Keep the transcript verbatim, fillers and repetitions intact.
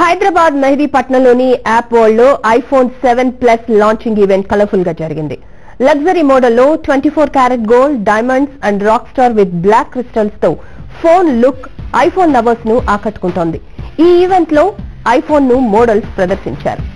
హైదరాబాద్ మెహదీపట్నంలోని AppWorld లో iPhone seven plus launching event colourful గా జరిగింది. లగ్జరీ మోడల్లో twenty four carat gold, diamonds and rock star with black crystals తో phone look iPhone lovers ను ఆకట్టుకుంటోంది. ఈ ఈవెంట్ లో ఐఫోన్ ను మోడల్స్ ప్రదర్శించారు.